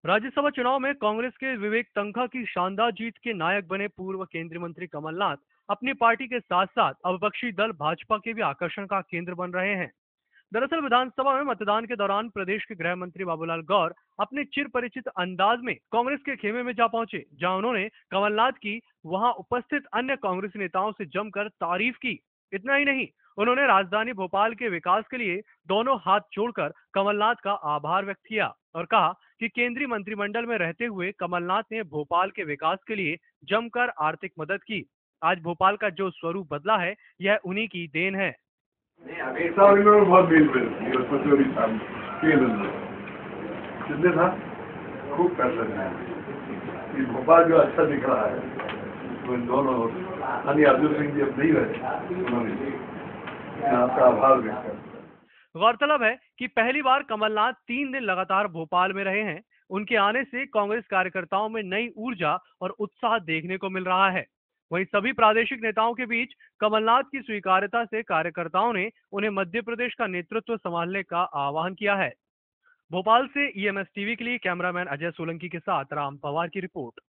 राज्यसभा चुनाव में कांग्रेस के विवेक तन्खा की शानदार जीत के नायक बने पूर्व केंद्रीय मंत्री कमलनाथ अपनी पार्टी के साथ साथ अब विपक्षी दल भाजपा के भी आकर्षण का केंद्र बन रहे हैं। दरअसल विधानसभा में मतदान के दौरान प्रदेश के गृह मंत्री बाबूलाल गौर अपने चिर परिचित अंदाज में कांग्रेस के खेमे में जा पहुंचे, जहां उन्होंने कमलनाथ की वहां उपस्थित अन्य कांग्रेसी नेताओं से जमकर तारीफ की। इतना ही नहीं, उन्होंने राजधानी भोपाल के विकास के लिए दोनों हाथ जोड़कर कमलनाथ का आभार व्यक्त किया और कहा कि केंद्रीय मंत्रिमंडल में रहते हुए कमलनाथ ने भोपाल के विकास के लिए जमकर आर्थिक मदद की। आज भोपाल का जो स्वरूप बदला है, यह उन्हीं की देन है। Estaba बहुत bill y después de ahorita कितने था खूब कर सकते हैं ये भोपाल जो अच्छा दिख रहा है तो इन दोनों हनी अर्जुन सिंह जी अब नहीं रहे उन्होंने आपका आभार व्यक्त करता। गौरतलब है कि पहली बार कमलनाथ 3 दिन लगातार भोपाल में रहे हैं। उनके आने से कांग्रेस कार्यकर्ताओं में नई ऊर्जा और उत्साह देखने को मिल रहा है। वहीं सभी प्रादेशिक नेताओं के बीच कमलनाथ की स्वीकार्यता से कार्यकर्ताओं ने उन्हें मध्य प्रदेश का नेतृत्व संभालने का आह्वान किया है। भोपाल से ईएमएस टीवी के लिए कैमरामैन अजय सोलंकी के साथ राम पवार की रिपोर्ट।